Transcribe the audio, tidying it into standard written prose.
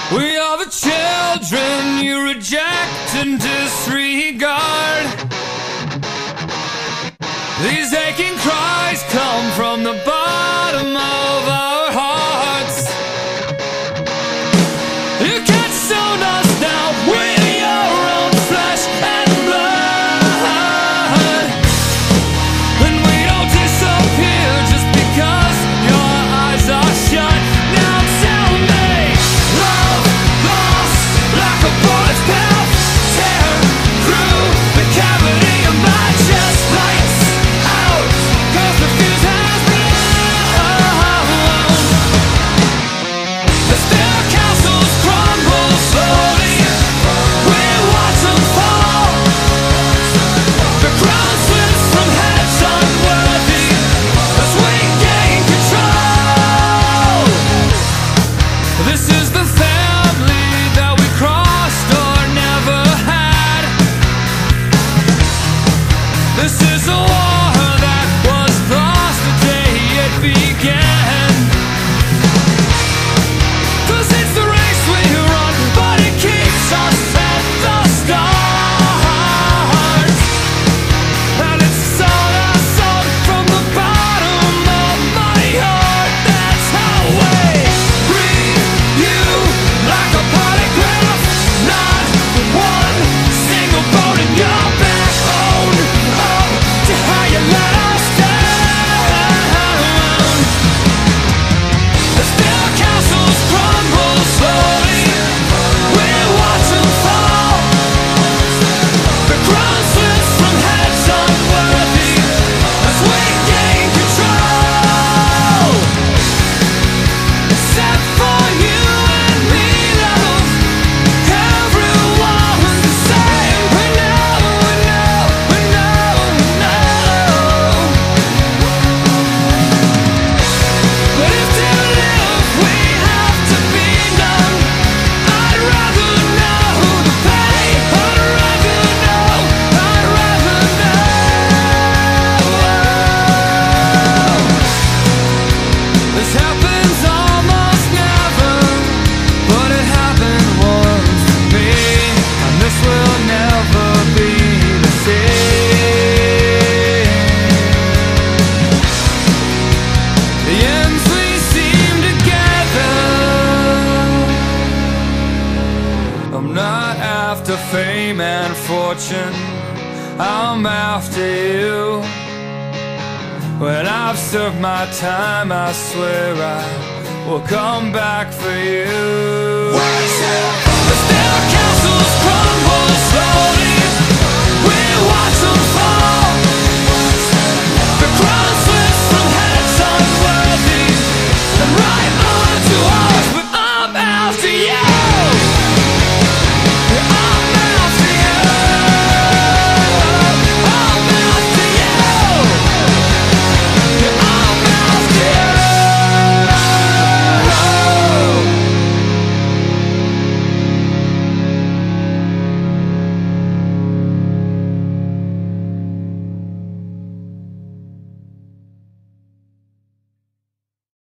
We are the children you reject and disregard. These aching cries come from the bottom of our hearts. You can't stone us now with your own flesh and blood. And we don't disappear just because your eyes are shut. Now tell me, love lost like a bullet's path, tear through the cavity of my chest. Lights out, 'cause the fuse has blown. The stair castles crumble slowly, we watch them fall. The crown slips from heads unworthy as we gain control. This is the family that we crossed or never had. This is a war that was lost the day it began. 'Cause it's the race we run, but it keeps us at the start. And it's a song from the bottom of my heart. That's how we read you like a polygraph. Not one single bone in your back. Own up to how you let us down. The stair castles crumble slowly, we watch them fall. The crown slips from heads unworthy as we gain control. Except for you and me, love, everyone's the same. We know, we know, we know, we know. But if to live we have to be numb, I'd rather know the pain. I'd rather know, I'd rather know. This happens almost never, but it happened once to me, and this will never be the same. The ends we seem together. I'm not after fame and fortune, I'm after you. When I've served my time, I swear I will come back for you. The stair castles crumble slowly,